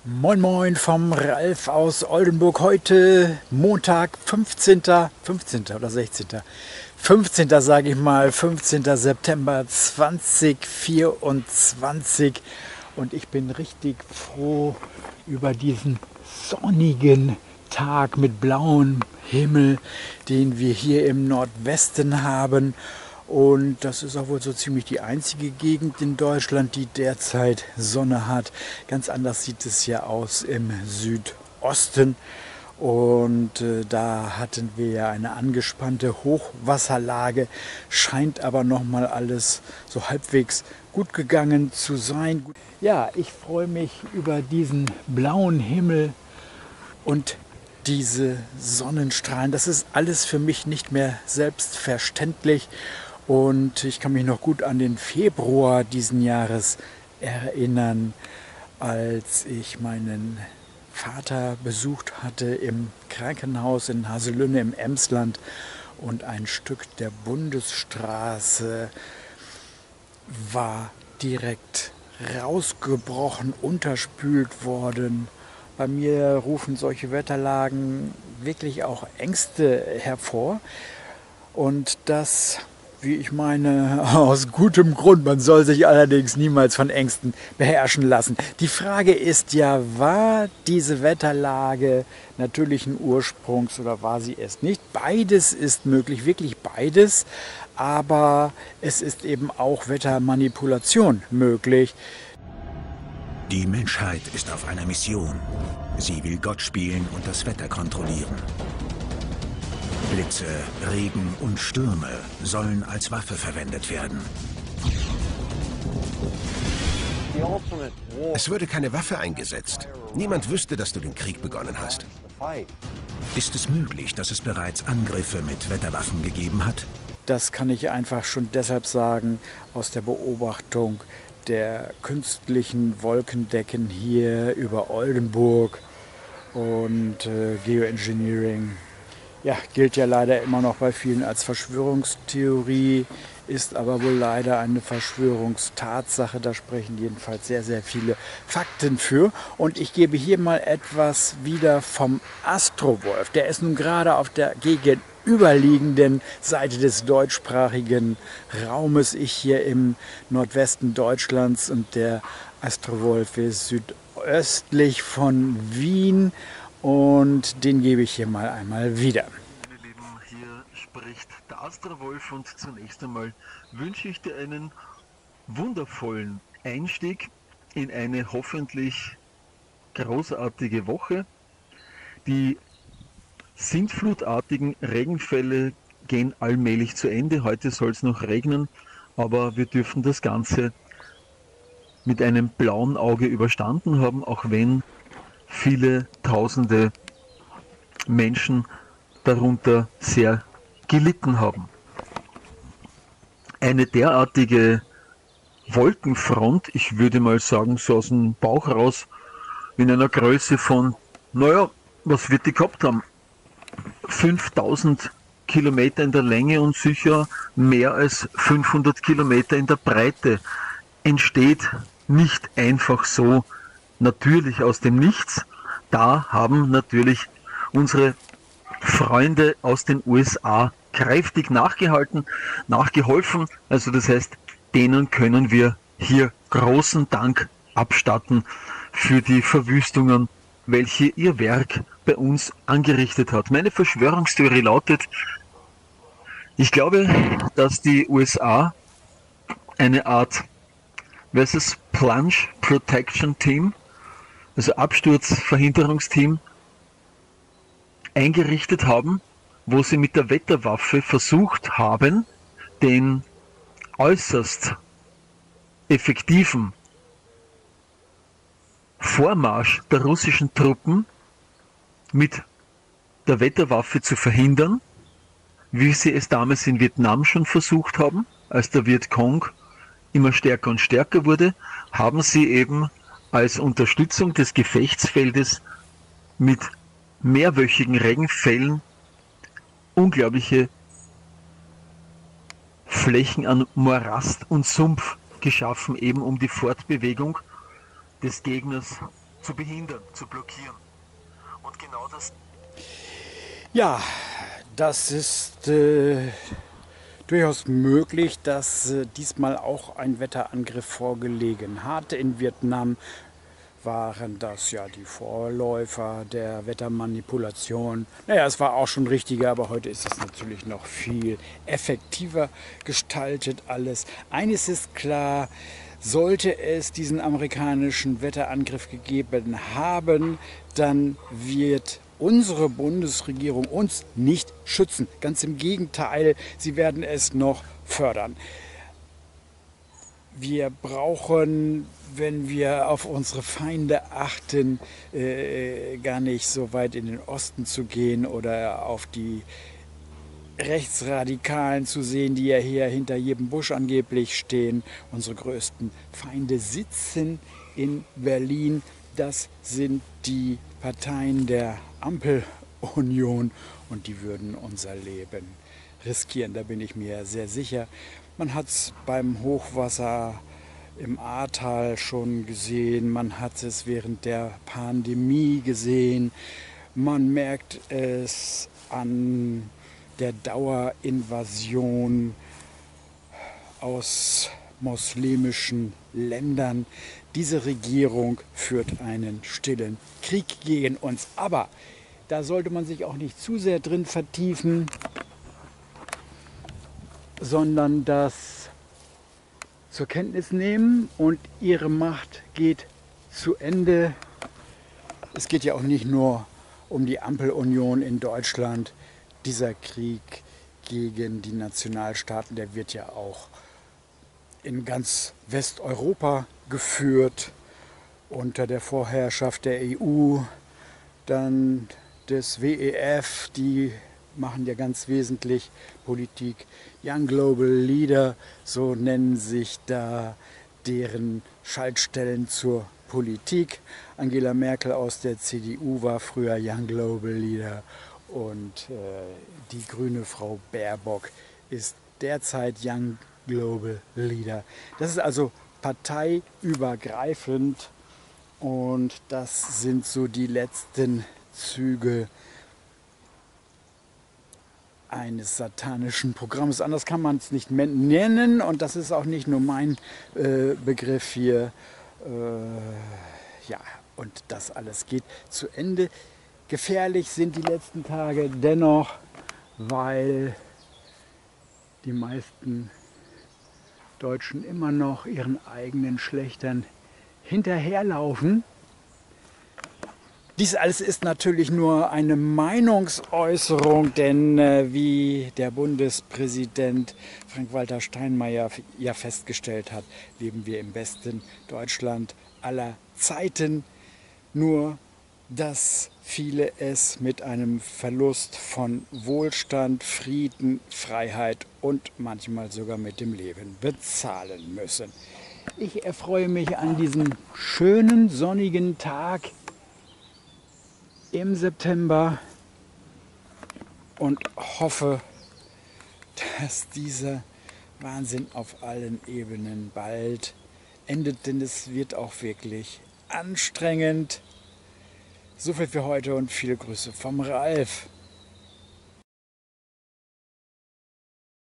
Moin Moin vom Ralf aus Oldenburg. Heute Montag, 15. oder 16. 15. sage ich mal, 15. September 2024. Und ich bin richtig froh über diesen sonnigen Tag mit blauem Himmel, den wir hier im Nordwesten haben. Und das ist auch wohl so ziemlich die einzige Gegend in Deutschland, die derzeit Sonne hat. Ganz anders sieht es ja aus im Südosten. Und da hatten wir ja eine angespannte Hochwasserlage. Scheint aber nochmal alles so halbwegs gut gegangen zu sein. Ja, ich freue mich über diesen blauen Himmel und diese Sonnenstrahlen. Das ist alles für mich nicht mehr selbstverständlich. Und ich kann mich noch gut an den Februar diesen Jahres erinnern, als ich meinen Vater besucht hatte im Krankenhaus in Haselünne im Emsland und ein Stück der Bundesstraße war direkt rausgebrochen, unterspült worden. Bei mir rufen solche Wetterlagen wirklich auch Ängste hervor. Und das, wie ich meine, aus gutem Grund. Man soll sich allerdings niemals von Ängsten beherrschen lassen. Die Frage ist ja, war diese Wetterlage natürlichen Ursprungs oder war sie es nicht? Beides ist möglich, wirklich beides. Aber es ist eben auch Wettermanipulation möglich. Die Menschheit ist auf einer Mission. Sie will Gott spielen und das Wetter kontrollieren. Blitze, Regen und Stürme sollen als Waffe verwendet werden. Es würde keine Waffe eingesetzt. Niemand wüsste, dass du den Krieg begonnen hast. Ist es möglich, dass es bereits Angriffe mit Wetterwaffen gegeben hat? Das kann ich einfach schon deshalb sagen, aus der Beobachtung der künstlichen Wolkendecken hier über Oldenburg und Geoengineering. Ja, gilt ja leider immer noch bei vielen als Verschwörungstheorie, ist aber wohl leider eine Verschwörungstatsache. Da sprechen jedenfalls sehr, sehr viele Fakten für. Und ich gebe hier mal etwas wieder vom Astrowolf. Der ist nun gerade auf der gegenüberliegenden Seite des deutschsprachigen Raumes. Ich hier im Nordwesten Deutschlands und der Astrowolf ist südöstlich von Wien. Und den gebe ich hier mal einmal wieder. Meine Lieben, hier spricht der Astrowolf und zunächst einmal wünsche ich dir einen wundervollen Einstieg in eine hoffentlich großartige Woche. Die sintflutartigen Regenfälle gehen allmählich zu Ende. Heute soll es noch regnen, aber wir dürfen das Ganze mit einem blauen Auge überstanden haben, auch wenn viele tausende Menschen darunter sehr gelitten haben. Eine derartige Wolkenfront, ich würde mal sagen, so aus dem Bauch raus, in einer Größe von, naja, was wird die gehabt haben? 5000 Kilometer in der Länge und sicher mehr als 500 Kilometer in der Breite, entsteht nicht einfach so natürlich aus dem Nichts. Da haben natürlich unsere Freunde aus den USA kräftig nachgeholfen. Also das heißt, denen können wir hier großen Dank abstatten für die Verwüstungen, welche ihr Werk bei uns angerichtet hat. Meine Verschwörungstheorie lautet, ich glaube, dass die USA eine Art Plunge Protection Team, also Absturzverhinderungsteam, eingerichtet haben, wo sie mit der Wetterwaffe versucht haben, den äußerst effektiven Vormarsch der russischen Truppen mit der Wetterwaffe zu verhindern, wie sie es damals in Vietnam schon versucht haben, als der Vietcong immer stärker und stärker wurde, haben sie eben als Unterstützung des Gefechtsfeldes mit mehrwöchigen Regenfällen unglaubliche Flächen an Morast und Sumpf geschaffen, eben um die Fortbewegung des Gegners zu behindern, zu blockieren. Und genau das... Ja, das ist durchaus möglich, dass diesmal auch ein Wetterangriff vorgelegen hat. In Vietnam waren das ja die Vorläufer der Wettermanipulation. Naja, es war auch schon richtiger, aber heute ist es natürlich noch viel effektiver gestaltet alles. Eines ist klar, sollte es diesen amerikanischen Wetterangriff gegeben haben, dann wird unsere Bundesregierung uns nicht schützen. Ganz im Gegenteil, sie werden es noch fördern. Wir brauchen, wenn wir auf unsere Feinde achten, gar nicht so weit in den Osten zu gehen oder auf die Rechtsradikalen zu sehen, die ja hier hinter jedem Busch angeblich stehen. Unsere größten Feinde sitzen in Berlin. Das sind die Parteien der Ampelunion und die würden unser Leben riskieren. Da bin ich mir sehr sicher. Man hat es beim Hochwasser im Ahrtal schon gesehen, man hat es während der Pandemie gesehen, man merkt es an der Dauerinvasion aus muslimischen Ländern. Diese Regierung führt einen stillen Krieg gegen uns. Aber da sollte man sich auch nicht zu sehr drin vertiefen, sondern das zur Kenntnis nehmen und ihre Macht geht zu Ende. Es geht ja auch nicht nur um die Ampelunion in Deutschland. Dieser Krieg gegen die Nationalstaaten, der wird ja auch in ganz Westeuropa geführt unter der Vorherrschaft der EU, dann des WEF, die machen ja ganz wesentlich Politik. Young Global Leader, so nennen sich da deren Schaltstellen zur Politik. Angela Merkel aus der CDU war früher Young Global Leader und die grüne Frau Baerbock ist derzeit Young Global Leader. Das ist also parteiübergreifend und das sind so die letzten Züge eines satanischen Programms. Anders kann man es nicht nennen und das ist auch nicht nur mein Begriff hier. Ja, und das alles geht zu Ende. Gefährlich sind die letzten Tage dennoch, weil die meisten Deutschen immer noch ihren eigenen Schlechtern hinterherlaufen. Dies alles ist natürlich nur eine Meinungsäußerung, denn wie der Bundespräsident Frank-Walter Steinmeier ja festgestellt hat, leben wir im besten Deutschland aller Zeiten. Nur, dass viele es mit einem Verlust von Wohlstand, Frieden, Freiheit und manchmal sogar mit dem Leben bezahlen müssen. Ich erfreue mich an diesem schönen sonnigen Tag im September und hoffe, dass dieser Wahnsinn auf allen Ebenen bald endet, denn es wird auch wirklich anstrengend. So viel für heute und viele Grüße vom Ralf.